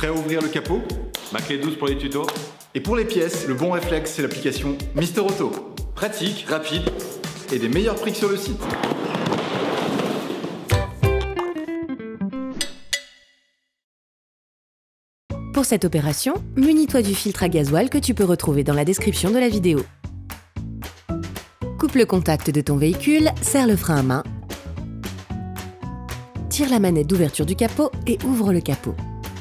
Prêt à ouvrir le capot? Ma clé douce pour les tutos. Et pour les pièces, le bon réflexe, c'est l'application Mister Auto. Pratique, rapide et des meilleurs prix que sur le site. Pour cette opération, munis-toi du filtre à gasoil que tu peux retrouver dans la description de la vidéo. Coupe le contact de ton véhicule, serre le frein à main, tire la manette d'ouverture du capot et ouvre le capot.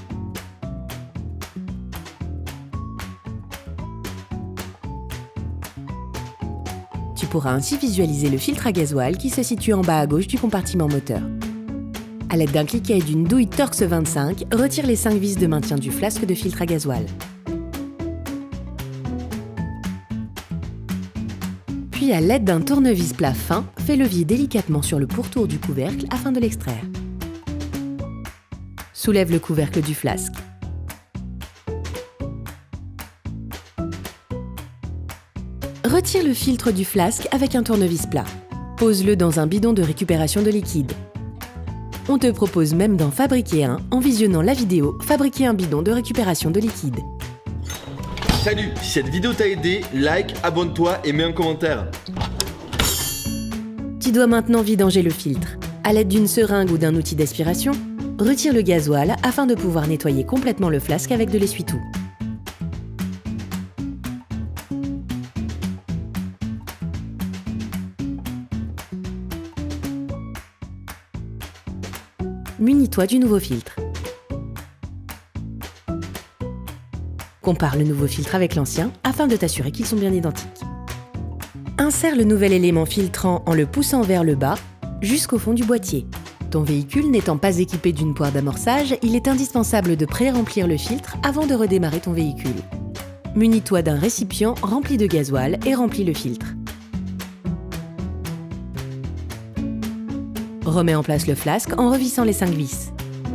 Tu pourras ainsi visualiser le filtre à gasoil qui se situe en bas à gauche du compartiment moteur. À l'aide d'un cliquet et d'une douille Torx 25, retire les 5 vis de maintien du flasque de filtre à gasoil. Puis à l'aide d'un tournevis plat fin, fais levier délicatement sur le pourtour du couvercle afin de l'extraire. Soulève le couvercle du flasque. Retire le filtre du flasque avec un tournevis plat. Pose-le dans un bidon de récupération de liquide. On te propose même d'en fabriquer un en visionnant la vidéo « Fabriquer un bidon de récupération de liquide ». Salut, si cette vidéo t'a aidé, like, abonne-toi et mets un commentaire. Tu dois maintenant vidanger le filtre. À l'aide d'une seringue ou d'un outil d'aspiration, retire le gasoil afin de pouvoir nettoyer complètement le flasque avec de l'essuie-tout. Munis-toi du nouveau filtre. Compare le nouveau filtre avec l'ancien afin de t'assurer qu'ils sont bien identiques. Insère le nouvel élément filtrant en le poussant vers le bas jusqu'au fond du boîtier. Ton véhicule n'étant pas équipé d'une poire d'amorçage, il est indispensable de pré-remplir le filtre avant de redémarrer ton véhicule. Munis-toi d'un récipient rempli de gasoil et remplis le filtre. Remets en place le flasque en revissant les 5 vis.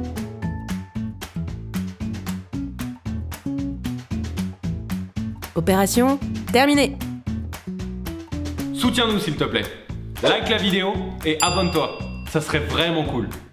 Opération terminée. Soutiens-nous s'il te plaît. Like la vidéo et abonne-toi. Ça serait vraiment cool.